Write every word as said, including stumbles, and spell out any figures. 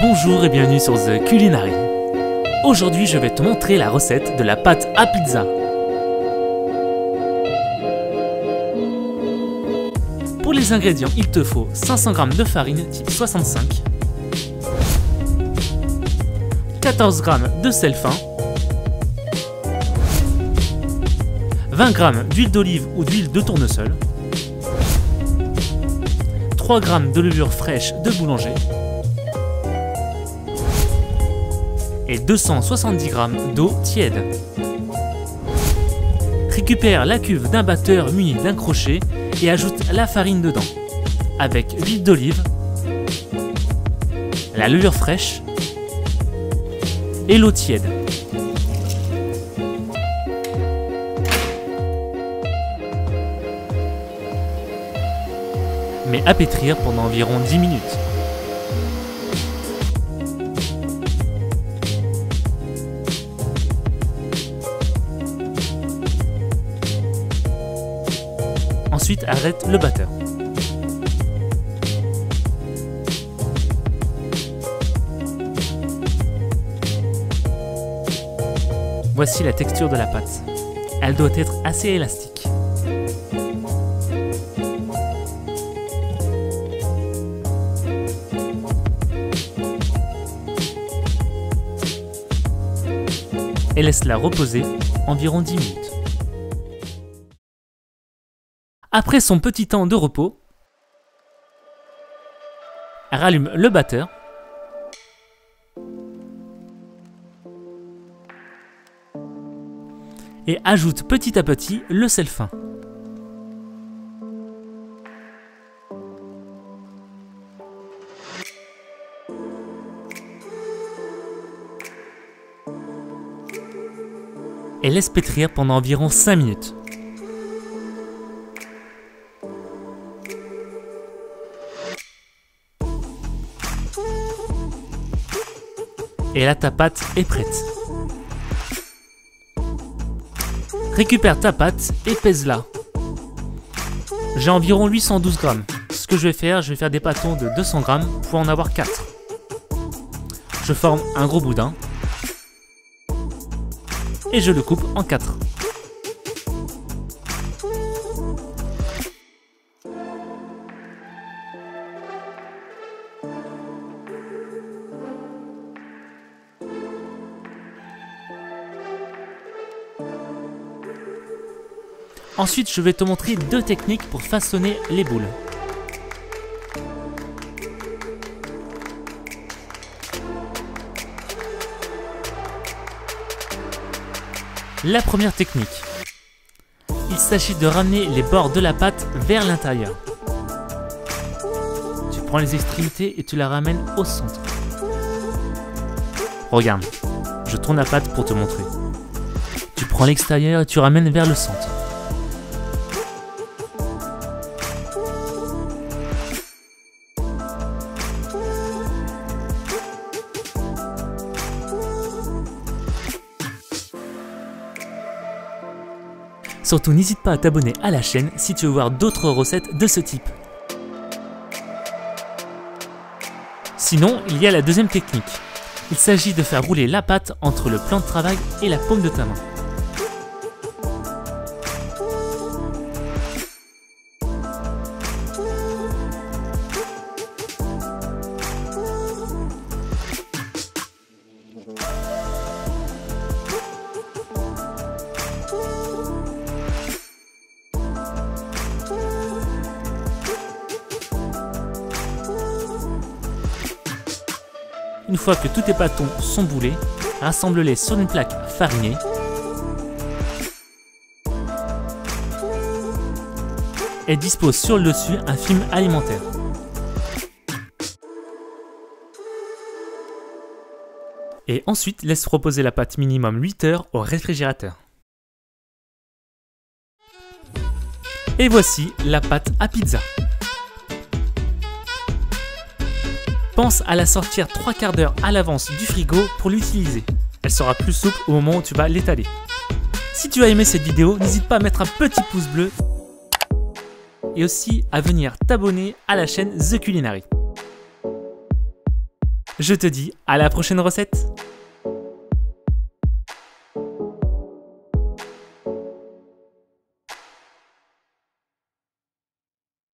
Bonjour et bienvenue sur The Culinary. Aujourd'hui, je vais te montrer la recette de la pâte à pizza. Pour les ingrédients, il te faut cinq cents grammes de farine type soixante-cinq, quatorze grammes de sel fin, vingt grammes d'huile d'olive ou d'huile de tournesol, trois grammes de levure fraîche de boulanger et deux cent soixante-dix grammes d'eau tiède. Récupère la cuve d'un batteur muni d'un crochet et ajoute la farine dedans, avec l'huile d'olive, la levure fraîche et l'eau tiède. Mets à pétrir pendant environ dix minutes. Ensuite, arrête le batteur. Voici la texture de la pâte. Elle doit être assez élastique. Et laisse-la reposer environ dix minutes. Après son petit temps de repos, rallume le batteur et ajoute petit à petit le sel fin. Et laisse pétrir pendant environ cinq minutes. Et là, ta pâte est prête. Récupère ta pâte et pèse-la. J'ai environ huit cent douze grammes. Ce que je vais faire, je vais faire des pâtons de deux cents grammes pour en avoir quatre. Je forme un gros boudin et je le coupe en quatre. Ensuite, je vais te montrer deux techniques pour façonner les boules. La première technique. Il s'agit de ramener les bords de la pâte vers l'intérieur. Tu prends les extrémités et tu la ramènes au centre. Regarde, je tourne la pâte pour te montrer. Tu prends l'extérieur et tu ramènes vers le centre. Surtout, n'hésite pas à t'abonner à la chaîne si tu veux voir d'autres recettes de ce type. Sinon, il y a la deuxième technique. Il s'agit de faire rouler la pâte entre le plan de travail et la paume de ta main. Une fois que tous tes pâtons sont boulés, rassemble-les sur une plaque farinée et dispose sur le dessus un film alimentaire. Et ensuite, laisse reposer la pâte minimum huit heures au réfrigérateur. Et voici la pâte à pizza. Pense à la sortir trois quarts d'heure à l'avance du frigo pour l'utiliser. Elle sera plus souple au moment où tu vas l'étaler. Si tu as aimé cette vidéo, n'hésite pas à mettre un petit pouce bleu et aussi à venir t'abonner à la chaîne The Culinary. Je te dis à la prochaine recette.